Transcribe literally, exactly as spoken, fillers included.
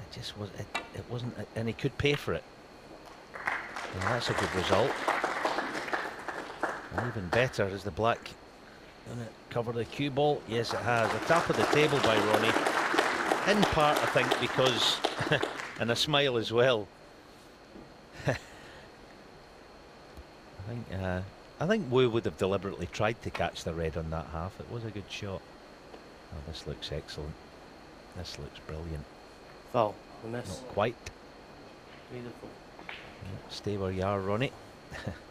just was it, it wasn't, and he could pay for it. And that's a good result. And even better is the black. Going to cover the cue ball? Yes, it has. A tap of the table by Ronnie. In part, I think, because and a smile as well. I think uh, I think Wu would have deliberately tried to catch the red on that half. It was a good shot. Oh, this looks excellent. This looks brilliant. Foul. The miss. Not quite. Beautiful. Stay where you are, Ronnie.